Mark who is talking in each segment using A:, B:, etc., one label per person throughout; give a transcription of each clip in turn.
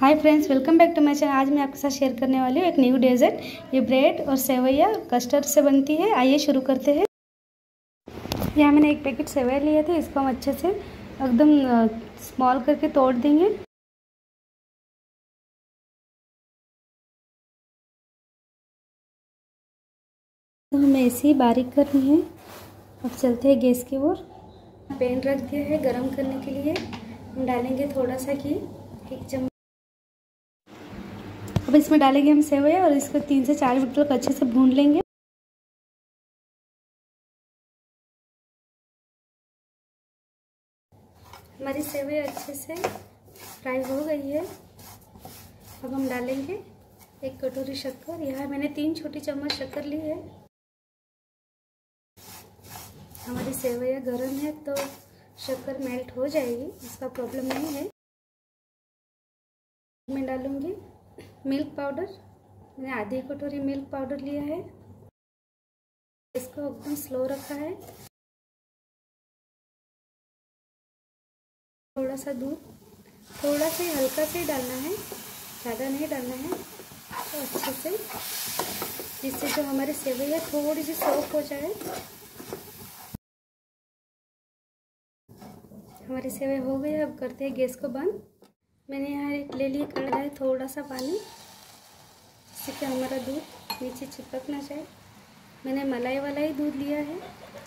A: Hi friends, welcome back to my channel. आज मैं आपके साथ शेयर करने वाली हूँ एक न्यू डेजर्ट। ये ब्रेड और सेवैया कस्टर्ड से बनती है। आइए शुरू करते हैं। यहाँ मैंने एक पैकेट सेवैया लिया था। इसको हम अच्छे से एकदम स्मॉल करके तोड़ देंगे। तो हमें ऐसे ही बारीक करनी है। अब चलते हैं गैस की ओर। पैन रख दिया है गरम करने के लिए। हम डालेंगे थोड़ा सा घी, 1 चम्मच। अब इसमें डालेंगे हम सेवैया और इसको 3 से 4 मिनट तक अच्छे से भून लेंगे। हमारी सेवैया अच्छे से फ्राई हो गई है। अब हम डालेंगे 1 कटोरी शक्कर। यहाँ मैंने 3 छोटी चम्मच शक्कर ली है। हमारी सेवैया गर्म है तो शक्कर मेल्ट हो जाएगी, इसका प्रॉब्लम नहीं है। मैं डालूंगी मिल्क पाउडर। मैंने आधी कटोरी मिल्क पाउडर लिया है। इसको एकदम स्लो रखा है। थोड़ा सा दूध, थोड़ा सा हल्का से डालना है, ज़्यादा नहीं डालना है। तो अच्छे से, जिससे जो हमारी सेवैया थोड़ी सी सॉफ्ट हो जाए। हमारी सेवैया हो गई। अब करते हैं गैस को बंद। मैंने यहाँ एक ले लिया कढ़ाई, थोड़ा सा पानी, जिससे कि हमारा दूध नीचे चिपक ना जाए। मैंने मलाई वाला ही दूध लिया है।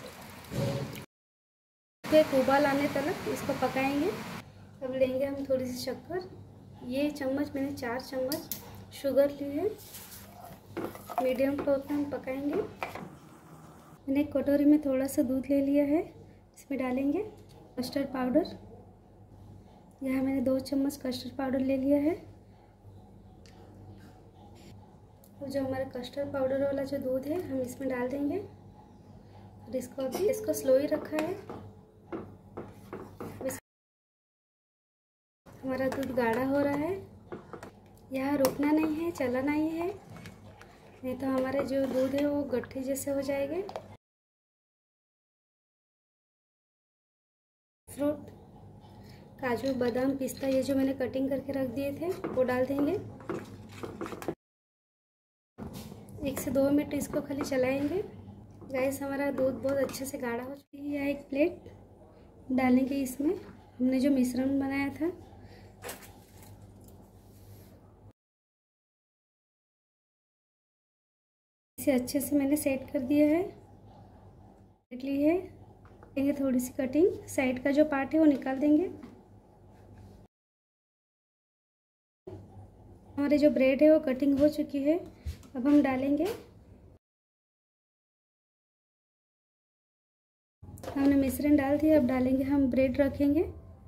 A: एक उबाल आने तक इसको पकाएंगे। अब लेंगे हम थोड़ी सी शक्कर। ये चम्मच मैंने 4 चम्मच शुगर ली है। मीडियम फ्लेम पे हम पकाएंगे। मैंने एक कटोरी में थोड़ा सा दूध ले लिया है। इसमें डालेंगे कस्टर्ड पाउडर। यहाँ मैंने 2 चम्मच कस्टर्ड पाउडर ले लिया है। और जो हमारा कस्टर्ड पाउडर वाला जो दूध है हम इसमें डाल देंगे। और इसको स्लो ही रखा है। हमारा दूध गाढ़ा हो रहा है। यहाँ रुकना नहीं है, चलाना ही है, नहीं तो हमारे जो दूध है वो गट्ठे जैसे हो जाएंगे। फ्रूट, काजू, बादाम, पिस्ता, ये जो मैंने कटिंग करके रख दिए थे वो डाल देंगे। 1 से 2 मिनट इसको खाली चलाएंगे। गैस हमारा दूध बहुत अच्छे से गाढ़ा हो चुकी है। यह एक प्लेट डालेंगे। इसमें हमने जो मिश्रण बनाया था इसे अच्छे से मैंने सेट कर दिया है। सेट ली है। देंगे थोड़ी सी कटिंग, साइड का जो पार्ट है वो निकाल देंगे। हमारे जो ब्रेड है वो कटिंग हो चुकी है। अब हम डालेंगे, हमने मिश्रण डाल दिया। अब डालेंगे हम ब्रेड, रखेंगे।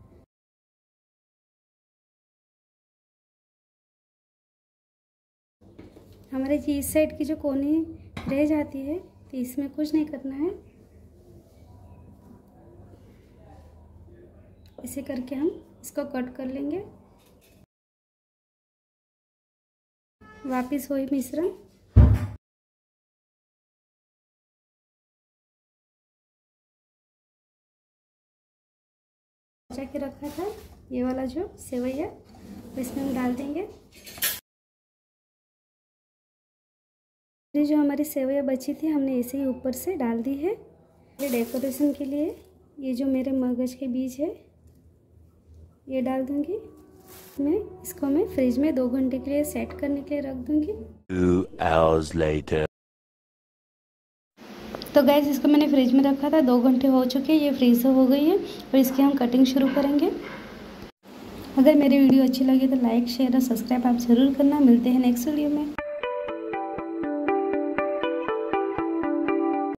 A: हमारे जी इस साइड की जो कोनी रह जाती है तो इसमें कुछ नहीं करना है। इसे करके हम इसको कट कर लेंगे। वापिस वही मिश्रण बचा के रखा था, ये वाला जो सेवैया, इसमें हम डाल देंगे। ये जो हमारी सेवैया बची थी हमने ऐसे ही ऊपर से डाल दी है। ये डेकोरेशन के लिए ये जो मेरे मगज के बीज है ये डाल दूंगी। इसको मैं फ्रिज में 2 घंटे के लिए सेट करने के लिए रख दूंगी।
B: 2 hours later.
A: तो गैस इसको मैंने फ्रिज में रखा था, 2 घंटे हो चुके हैं। ये फ्रीज हो गई है और इसकी हम कटिंग शुरू करेंगे। अगर मेरी वीडियो अच्छी लगी तो लाइक, शेयर और सब्सक्राइब आप ज़रूर करना। मिलते हैं नेक्स्ट वीडियो में।